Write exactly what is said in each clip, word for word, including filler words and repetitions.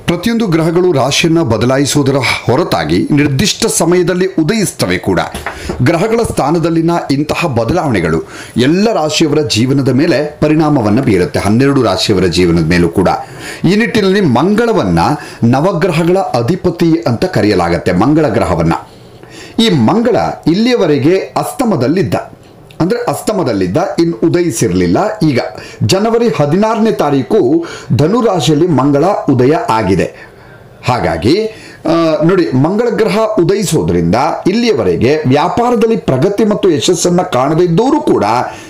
ಪ್ರತಿಯೊಂದು ಗ್ರಹಗಳು ರಾಶಿಯನ್ನು ಬದಲಾಯಿಸುವುದರ ಹೊರತಾಗಿ ನಿರ್ದಿಷ್ಟ ಸಮಯದಲ್ಲಿ ಉದಯಿಸ್ತವೆ ಕೂಡ. ಗ್ರಹಗಳ ಸ್ಥಾನದಲ್ಲಿನ ಇಂತಹ ಬದಲಾವಣೆಗಳು ಎಲ್ಲ ರಾಶಿಯವರ ಜೀವನದ ಮೇಲೆ ಪರಿಣಾಮವನ್ನು ಬೀರುತ್ತೆ, ಹನ್ನೆರಡು ರಾಶಿಯವರ ಜೀವನದ ಮೇಲೂ ಕೂಡ. ಈ ನಿಟ್ಟಿನಲ್ಲಿ ಮಂಗಳವನ್ನು ನವಗ್ರಹಗಳ ಅಧಿಪತಿ ಅಂತ ಕರೆಯಲಾಗುತ್ತೆ. ಮಂಗಳ ಗ್ರಹವನ್ನು ಈ ಮಂಗಳ ಇಲ್ಲಿಯವರೆಗೆ ಅಸ್ತಮದಲ್ಲಿದ್ದ, ಅಂದರೆ ಅಸ್ತಮದಲ್ಲಿದ್ದ, ಇನ್ನು ಉದಯಿಸಿರಲಿಲ್ಲ. ಈಗ ಜನವರಿ ಹದಿನಾರನೇ ತಾರೀಕು ಧನುರಾಶಿಯಲ್ಲಿ ಮಂಗಳ ಉದಯ ಆಗಿದೆ. ಹಾಗಾಗಿ ನೋಡಿ, ಮಂಗಳ ಗ್ರಹ ಉದಯಿಸೋದ್ರಿಂದ ಇಲ್ಲಿಯವರೆಗೆ ವ್ಯಾಪಾರದಲ್ಲಿ ಪ್ರಗತಿ ಮತ್ತು ಯಶಸ್ಸನ್ನು ಕಾಣದಿದ್ದವರು ಕೂಡ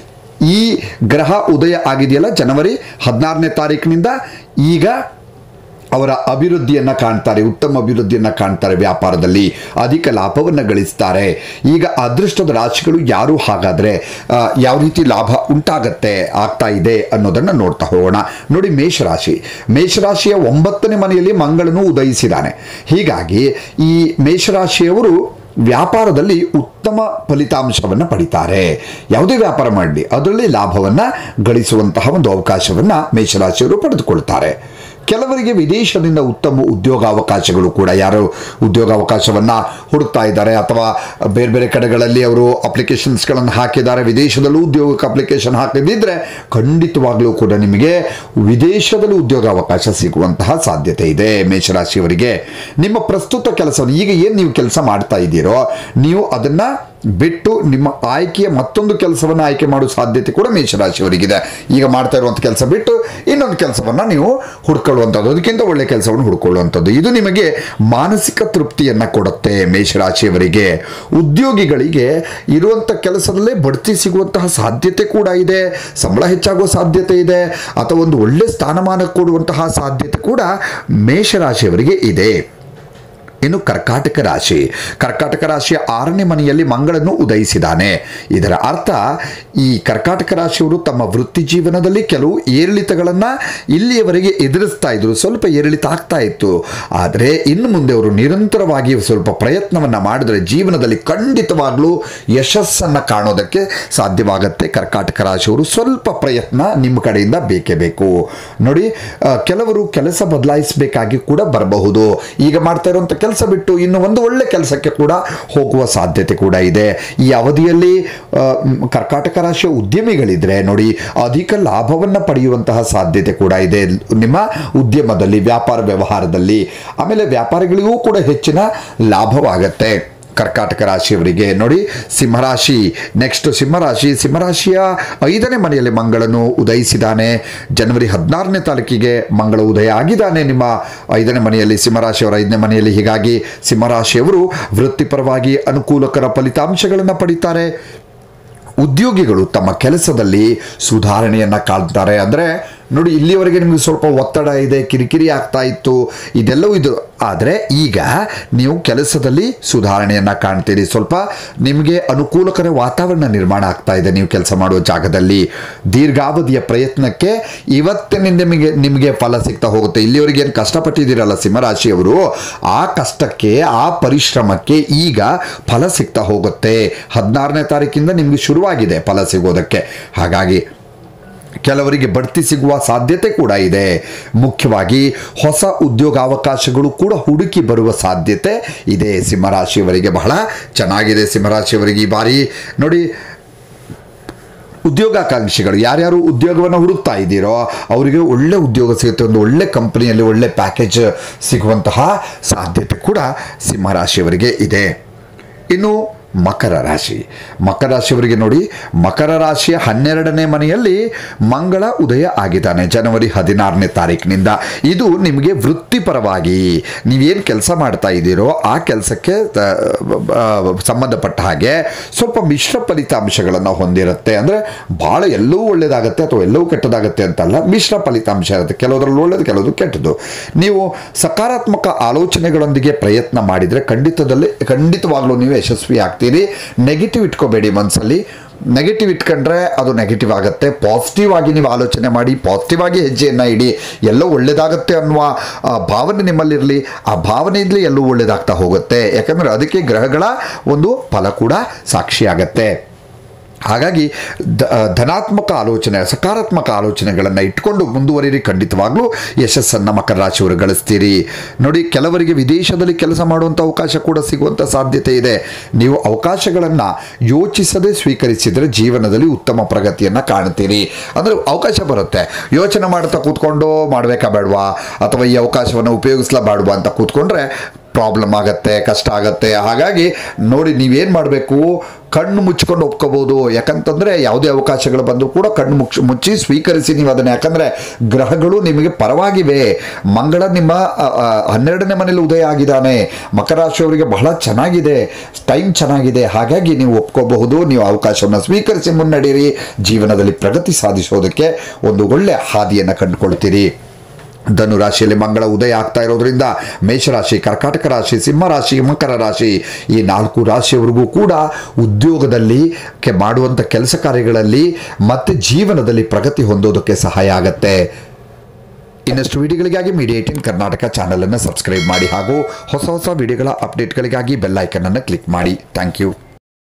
ಈ ಗ್ರಹ ಉದಯ ಆಗಿದೆಯಲ್ಲ ಜನವರಿ ಹದಿನಾರನೇ ತಾರೀಕಿನಿಂದ ಈಗ ಅವರ ಅಭಿವೃದ್ಧಿಯನ್ನು ಕಾಣ್ತಾರೆ, ಉತ್ತಮ ಅಭಿವೃದ್ಧಿಯನ್ನು ಕಾಣ್ತಾರೆ, ವ್ಯಾಪಾರದಲ್ಲಿ ಅಧಿಕ ಲಾಭವನ್ನು ಗಳಿಸ್ತಾರೆ. ಈಗ ಅದೃಷ್ಟದ ರಾಶಿಗಳು ಯಾರು, ಹಾಗಾದರೆ ಯಾವ ರೀತಿ ಲಾಭ ಉಂಟಾಗತ್ತೆ ಆಗ್ತಾ ಇದೆ ಅನ್ನೋದನ್ನು ನೋಡ್ತಾ ಹೋಗೋಣ. ನೋಡಿ, ಮೇಷರಾಶಿ ಮೇಷರಾಶಿಯ ಒಂಬತ್ತನೇ ಮನೆಯಲ್ಲಿ ಮಂಗಳನು ಉದಯಿಸಿದ್ದಾನೆ. ಹೀಗಾಗಿ ಈ ಮೇಷರಾಶಿಯವರು ವ್ಯಾಪಾರದಲ್ಲಿ ಉತ್ತಮ ಫಲಿತಾಂಶವನ್ನು ಪಡಿತಾರೆ. ಯಾವುದೇ ವ್ಯಾಪಾರ ಮಾಡಲಿ ಅದರಲ್ಲಿ ಲಾಭವನ್ನು ಗಳಿಸುವಂತಹ ಒಂದು ಅವಕಾಶವನ್ನು ಮೇಷರಾಶಿಯವರು ಪಡೆದುಕೊಳ್ತಾರೆ. ಕೆಲವರಿಗೆ ವಿದೇಶದಿಂದ ಉತ್ತಮ ಉದ್ಯೋಗಾವಕಾಶಗಳು ಕೂಡ, ಯಾರು ಉದ್ಯೋಗಾವಕಾಶವನ್ನು ಹುಡುಕ್ತಾ ಇದ್ದಾರೆ ಅಥವಾ ಬೇರೆ ಬೇರೆ ಕಡೆಗಳಲ್ಲಿ ಅವರು ಅಪ್ಲಿಕೇಶನ್ಸ್ಗಳನ್ನು ಹಾಕಿದ್ದಾರೆ, ವಿದೇಶದಲ್ಲೂ ಉದ್ಯೋಗಕ್ಕೆ ಅಪ್ಲಿಕೇಶನ್ ಹಾಕಿದ್ದಿದ್ರೆ ಖಂಡಿತವಾಗ್ಲೂ ಕೂಡ ನಿಮಗೆ ವಿದೇಶದಲ್ಲೂ ಉದ್ಯೋಗಾವಕಾಶ ಸಿಗುವಂತಹ ಸಾಧ್ಯತೆ ಇದೆ. ಮೇಷರಾಶಿಯವರಿಗೆ ನಿಮ್ಮ ಪ್ರಸ್ತುತ ಕೆಲಸವನ್ನು, ಈಗ ಏನು ನೀವು ಕೆಲಸ ಮಾಡ್ತಾ ಇದ್ದೀರೋ ನೀವು ಅದನ್ನು ಬಿಟ್ಟು ನಿಮ್ಮ ಆಯ್ಕೆಯ ಮತ್ತೊಂದು ಕೆಲಸವನ್ನು ಆಯ್ಕೆ ಮಾಡುವ ಸಾಧ್ಯತೆ ಕೂಡ ಮೇಷರಾಶಿಯವರಿಗಿದೆ. ಈಗ ಮಾಡ್ತಾ ಇರುವಂಥ ಕೆಲಸ ಬಿಟ್ಟು ಇನ್ನೊಂದು ಕೆಲಸವನ್ನು ನೀವು ಹುಡ್ಕೊಳ್ಳುವಂಥದ್ದು, ಅದಕ್ಕಿಂತ ಒಳ್ಳೆಯ ಕೆಲಸವನ್ನು ಹುಡ್ಕೊಳ್ಳುವಂಥದ್ದು, ಇದು ನಿಮಗೆ ಮಾನಸಿಕ ತೃಪ್ತಿಯನ್ನು ಕೊಡುತ್ತೆ. ಮೇಷರಾಶಿಯವರಿಗೆ ಉದ್ಯೋಗಿಗಳಿಗೆ ಇರುವಂಥ ಕೆಲಸದಲ್ಲೇ ಬಡ್ತಿ ಸಿಗುವಂತಹ ಸಾಧ್ಯತೆ ಕೂಡ ಇದೆ, ಸಂಬಳ ಹೆಚ್ಚಾಗುವ ಸಾಧ್ಯತೆ ಇದೆ, ಅಥವಾ ಒಂದು ಒಳ್ಳೆ ಸ್ಥಾನಮಾನ ಕೊಡುವಂತಹ ಸಾಧ್ಯತೆ ಕೂಡ ಮೇಷರಾಶಿಯವರಿಗೆ ಇದೆ. ಇನ್ನು ಕರ್ಕಾಟಕ ರಾಶಿ ಕರ್ಕಾಟಕ ರಾಶಿಯ ಆರನೇ ಮನೆಯಲ್ಲಿ ಮಂಗಳನು ಉದಯಿಸಿದ್ದಾನೆ. ಇದರ ಅರ್ಥ ಈ ಕರ್ಕಾಟಕ ರಾಶಿಯವರು ತಮ್ಮ ವೃತ್ತಿ ಜೀವನದಲ್ಲಿ ಕೆಲವು ಏರಿಳಿತಗಳನ್ನು ಇಲ್ಲಿಯವರೆಗೆ ಎದುರಿಸ್ತಾ ಇದ್ರು, ಸ್ವಲ್ಪ ಏರಿಳಿತ ಆಗ್ತಾ ಇತ್ತು. ಆದರೆ ಇನ್ನು ಮುಂದೆ ಅವರು ನಿರಂತರವಾಗಿ ಸ್ವಲ್ಪ ಪ್ರಯತ್ನವನ್ನು ಮಾಡಿದರೆ ಜೀವನದಲ್ಲಿ ಖಂಡಿತವಾಗ್ಲೂ ಯಶಸ್ಸನ್ನು ಕಾಣೋದಕ್ಕೆ ಸಾಧ್ಯವಾಗುತ್ತೆ. ಕರ್ಕಾಟಕ ರಾಶಿಯವರು ಸ್ವಲ್ಪ ಪ್ರಯತ್ನ ನಿಮ್ಮ ಕಡೆಯಿಂದ ಬೇಕೇ ಬೇಕು. ನೋಡಿ, ಕೆಲವರು ಕೆಲಸ ಬದಲಾಯಿಸಬೇಕಾಗಿ ಕೂಡ ಬರಬಹುದು. ಈಗ ಮಾಡ್ತಾ ಇರುವಂಥ ಕೆಲಸ ಬಿಟ್ಟು ಇನ್ನು ಒಂದು ಒಳ್ಳೆ ಕೆಲಸಕ್ಕೆ ಕೂಡ ಹೋಗುವ ಸಾಧ್ಯತೆ ಕೂಡ ಇದೆ. ಈ ಅವಧಿಯಲ್ಲಿ ಕರ್ಕಾಟಕ ರಾಶಿಯ ಉದ್ಯಮಿಗಳಿದ್ರೆ ನೋಡಿ, ಅಧಿಕ ಲಾಭವನ್ನು ಪಡೆಯುವಂತಹ ಸಾಧ್ಯತೆ ಕೂಡ ಇದೆ ನಿಮ್ಮ ಉದ್ಯಮದಲ್ಲಿ, ವ್ಯಾಪಾರ ವ್ಯವಹಾರದಲ್ಲಿ. ಆಮೇಲೆ ವ್ಯಾಪಾರಿಗಳಿಗೂ ಕೂಡ ಹೆಚ್ಚಿನ ಲಾಭವಾಗತ್ತೆ. ಕರ್ಕಾಟಕ ರಾಶಿಯವರಿಗೆ ನೋಡಿ, ಸಿಂಹರಾಶಿ ನೆಕ್ಸ್ಟ್ ಸಿಂಹರಾಶಿ ಸಿಂಹರಾಶಿಯ ಐದನೇ ಮನೆಯಲ್ಲಿ ಮಂಗಳನು ಉದಯಿಸಿದ್ದಾನೆ. ಜನವರಿ ಹದಿನಾರನೇ ತಾರೀಕಿಗೆ ಮಂಗಳ ಉದಯ ಆಗಿದ್ದಾನೆ ನಿಮ್ಮ ಐದನೇ ಮನೆಯಲ್ಲಿ, ಸಿಂಹರಾಶಿಯವರ ಐದನೇ ಮನೆಯಲ್ಲಿ. ಹೀಗಾಗಿ ಸಿಂಹರಾಶಿಯವರು ವೃತ್ತಿಪರವಾಗಿ ಅನುಕೂಲಕರ ಫಲಿತಾಂಶಗಳನ್ನು ಪಡಿತಾರೆ. ಉದ್ಯೋಗಿಗಳು ತಮ್ಮ ಕೆಲಸದಲ್ಲಿ ಸುಧಾರಣೆಯನ್ನು ಕಾಣ್ತಾರೆ. ಅಂದರೆ ನೋಡಿ, ಇಲ್ಲಿವರೆಗೆ ನಿಮಗೆ ಸ್ವಲ್ಪ ಒತ್ತಡ ಇದೆ, ಕಿರಿಕಿರಿ ಆಗ್ತಾ ಇತ್ತು, ಇದೆಲ್ಲವೂ ಇದು. ಆದರೆ ಈಗ ನೀವು ಕೆಲಸದಲ್ಲಿ ಸುಧಾರಣೆಯನ್ನು ಕಾಣ್ತೀರಿ, ಸ್ವಲ್ಪ ನಿಮಗೆ ಅನುಕೂಲಕರ ವಾತಾವರಣ ನಿರ್ಮಾಣ ಆಗ್ತಾ ಇದೆ ನೀವು ಕೆಲಸ ಮಾಡುವ ಜಾಗದಲ್ಲಿ. ದೀರ್ಘಾವಧಿಯ ಪ್ರಯತ್ನಕ್ಕೆ ಇವತ್ತಿನಿಂದ ನಿಮಗೆ ನಿಮಗೆ ಫಲ ಸಿಗ್ತಾ ಹೋಗುತ್ತೆ. ಇಲ್ಲಿವರೆಗೆ ಏನು ಕಷ್ಟಪಟ್ಟಿದ್ದೀರಲ್ಲ ಸಿಂಹರಾಶಿಯವರು, ಆ ಕಷ್ಟಕ್ಕೆ ಆ ಪರಿಶ್ರಮಕ್ಕೆ ಈಗ ಫಲ ಸಿಗ್ತಾ ಹೋಗುತ್ತೆ. ಹದಿನಾರನೇ ತಾರೀಕಿಂದ ನಿಮಗೆ ಶುರುವಾಗಿದೆ ಫಲ ಸಿಗೋದಕ್ಕೆ. ಹಾಗಾಗಿ ಕೆಲವರಿಗೆ ಬಡ್ತಿ ಸಿಗುವ ಸಾಧ್ಯತೆ ಕೂಡ ಇದೆ. ಮುಖ್ಯವಾಗಿ ಹೊಸ ಉದ್ಯೋಗಾವಕಾಶಗಳು ಕೂಡ ಹುಡುಕಿ ಬರುವ ಸಾಧ್ಯತೆ ಇದೆ. ಸಿಂಹರಾಶಿಯವರಿಗೆ ಬಹಳ ಚೆನ್ನಾಗಿದೆ. ಸಿಂಹರಾಶಿಯವರಿಗೆ ಈ ಬಾರಿ ನೋಡಿ, ಉದ್ಯೋಗಾಕಾಂಕ್ಷಿಗಳು ಯಾರ್ಯಾರು ಉದ್ಯೋಗವನ್ನು ಹುಡುಕ್ತಾ ಇದ್ದೀರೋ ಅವರಿಗೆ ಒಳ್ಳೆ ಉದ್ಯೋಗ ಸಿಗುತ್ತೆ, ಒಂದು ಒಳ್ಳೆ ಕಂಪನಿಯಲ್ಲಿ ಒಳ್ಳೆ ಪ್ಯಾಕೇಜ್ ಸಿಗುವಂತಹ ಸಾಧ್ಯತೆ ಕೂಡ ಸಿಂಹರಾಶಿಯವರಿಗೆ ಇದೆ. ಇನ್ನು ಮಕರ ರಾಶಿ ಮಕರ ರಾಶಿಯವರಿಗೆ ನೋಡಿ, ಮಕರ ರಾಶಿಯ ಹನ್ನೆರಡನೇ ಮನೆಯಲ್ಲಿ ಮಂಗಳ ಉದಯ ಆಗಿದ್ದಾನೆ ಜನವರಿ ಹದಿನಾರನೇ ತಾರೀಕಿನಿಂದ. ಇದು ನಿಮಗೆ ವೃತ್ತಿಪರವಾಗಿ ನೀವೇನು ಕೆಲಸ ಮಾಡ್ತಾ ಇದ್ದೀರೋ ಆ ಕೆಲಸಕ್ಕೆ ಸಂಬಂಧಪಟ್ಟ ಹಾಗೆ ಸ್ವಲ್ಪ ಮಿಶ್ರ ಫಲಿತಾಂಶಗಳನ್ನು ಹೊಂದಿರುತ್ತೆ. ಅಂದರೆ ಭಾಳ ಎಲ್ಲವೂ ಒಳ್ಳೆಯದಾಗುತ್ತೆ ಅಥವಾ ಎಲ್ಲವೂ ಕೆಟ್ಟದಾಗುತ್ತೆ ಅಂತಲ್ಲ, ಮಿಶ್ರ ಫಲಿತಾಂಶ ಇರುತ್ತೆ. ಕೆಲವರಲ್ಲಿ ಒಳ್ಳೆಯದು, ಕೆಲವುದು ಕೆಟ್ಟದ್ದು. ನೀವು ಸಕಾರಾತ್ಮಕ ಆಲೋಚನೆಗಳೊಂದಿಗೆ ಪ್ರಯತ್ನ ಮಾಡಿದರೆ ಖಂಡಿತದಲ್ಲಿ ಖಂಡಿತವಾಗ್ಲೂ ನೀವು ಯಶಸ್ವಿ ಆಗ್ತೀರಿ. ನೆಗೆಟಿವ್ ಇಟ್ಕೋಬೇಡಿ ಮನಸ್ಸಲ್ಲಿ. ನೆಗೆಟಿವ್ ಇಟ್ಕೊಂಡ್ರೆ ಅದು ನೆಗೆಟಿವ್ ಆಗುತ್ತೆ. ಪಾಸಿಟಿವ್ ಆಗಿ ನೀವು ಆಲೋಚನೆ ಮಾಡಿ, ಪಾಸಿಟಿವ್ ಆಗಿ ಹೆಜ್ಜೆಯನ್ನು ಇಡಿ, ಎಲ್ಲೋ ಒಳ್ಳೆಯದಾಗುತ್ತೆ ಅನ್ನುವ ಭಾವನೆ ನಿಮ್ಮಲ್ಲಿರಲಿ. ಆ ಭಾವನೆಯಿಂದಲೇ ಎಲ್ಲವೂ ಒಳ್ಳೆಯದಾಗ್ತಾ ಹೋಗುತ್ತೆ. ಯಾಕಂದರೆ ಅದಕ್ಕೆ ಗ್ರಹಗಳ ಒಂದು ಫಲ ಕೂಡ ಸಾಕ್ಷಿಯಾಗತ್ತೆ. ಹಾಗಾಗಿ ದ ಧನಾತ್ಮಕ ಆಲೋಚನೆ ಸಕಾರಾತ್ಮಕ ಆಲೋಚನೆಗಳನ್ನು ಇಟ್ಕೊಂಡು ಮುಂದುವರಿರಿ, ಖಂಡಿತವಾಗ್ಲೂ ಯಶಸ್ಸನ್ನು ಮಕರ ರಾಶಿಯವರು ಗಳಿಸ್ತೀರಿ. ನೋಡಿ, ಕೆಲವರಿಗೆ ವಿದೇಶದಲ್ಲಿ ಕೆಲಸ ಮಾಡುವಂಥ ಅವಕಾಶ ಕೂಡ ಸಿಗುವಂಥ ಸಾಧ್ಯತೆ ಇದೆ. ನೀವು ಅವಕಾಶಗಳನ್ನು ಯೋಚಿಸದೆ ಸ್ವೀಕರಿಸಿದರೆ ಜೀವನದಲ್ಲಿ ಉತ್ತಮ ಪ್ರಗತಿಯನ್ನು ಕಾಣ್ತೀರಿ. ಅಂದರೆ ಅವಕಾಶ ಬರುತ್ತೆ, ಯೋಚನೆ ಮಾಡ್ತಾ ಕೂತ್ಕೊಂಡು ಮಾಡಬೇಕಾ ಬೇಡವಾ ಅಥವಾ ಈ ಅವಕಾಶವನ್ನು ಉಪಯೋಗಿಸ್ಲಾ ಅಂತ ಕೂತ್ಕೊಂಡ್ರೆ ಪ್ರಾಬ್ಲಮ್ ಆಗುತ್ತೆ, ಕಷ್ಟ ಆಗುತ್ತೆ. ಹಾಗಾಗಿ ನೋಡಿ, ನೀವೇನು ಮಾಡಬೇಕು, ಕಣ್ಣು ಮುಚ್ಕೊಂಡು ಒಪ್ಕೋಬೋದು. ಯಾಕಂತಂದರೆ ಯಾವುದೇ ಅವಕಾಶಗಳು ಬಂದರೂ ಕೂಡ ಕಣ್ಣು ಮುಚ್ಚಿ ಮುಚ್ಚಿ ಸ್ವೀಕರಿಸಿ ನೀವು ಅದನ್ನು. ಯಾಕಂದರೆ ಗ್ರಹಗಳು ನಿಮಗೆ ಪರವಾಗಿವೆ. ಮಂಗಳ ನಿಮ್ಮ ಹನ್ನೆರಡನೇ ಮನೇಲಿ ಉದಯ ಆಗಿದ್ದಾನೆ. ಮಕರ ರಾಶಿಯವರಿಗೆ ಬಹಳ ಚೆನ್ನಾಗಿದೆ, ಟೈಮ್ ಚೆನ್ನಾಗಿದೆ. ಹಾಗಾಗಿ ನೀವು ಒಪ್ಕೋಬಹುದು. ನೀವು ಅವಕಾಶವನ್ನು ಸ್ವೀಕರಿಸಿ ಮುನ್ನಡೀರಿ. ಜೀವನದಲ್ಲಿ ಪ್ರಗತಿ ಸಾಧಿಸೋದಕ್ಕೆ ಒಂದು ಒಳ್ಳೆಯ ಹಾದಿಯನ್ನು ಕಂಡುಕೊಳ್ತೀರಿ. ಧನು ರಾಶಿಯಲ್ಲಿ ಮಂಗಳ ಉದಯ ಆಗ್ತಾ ಇರೋದ್ರಿಂದ ಮೇಷರಾಶಿ, ಕರ್ಕಾಟಕ ರಾಶಿ, ಸಿಂಹ ರಾಶಿ, ಮಕರ ರಾಶಿ ಈ ನಾಲ್ಕು ರಾಶಿಯವರಿಗೂ ಕೂಡ ಉದ್ಯೋಗದಲ್ಲಿ ಕೆ ಮಾಡುವಂಥ ಕೆಲಸ ಕಾರ್ಯಗಳಲ್ಲಿ ಮತ್ತು ಜೀವನದಲ್ಲಿ ಪ್ರಗತಿ ಹೊಂದೋದಕ್ಕೆ ಸಹಾಯ ಆಗುತ್ತೆ. ಇನ್ನಷ್ಟು ವಿಡಿಯೋಗಳಿಗಾಗಿ ಮೀಡಿಯಾ ಏಟೀನ್ ಕರ್ನಾಟಕ ಚಾನಲನ್ನು ಸಬ್ಸ್ಕ್ರೈಬ್ ಮಾಡಿ ಹಾಗೂ ಹೊಸ ಹೊಸ ವಿಡಿಯೋಗಳ ಅಪ್ಡೇಟ್ಗಳಿಗಾಗಿ ಬೆಲ್ ಐಕನ್ ಅನ್ನು ಕ್ಲಿಕ್ ಮಾಡಿ. Thank you.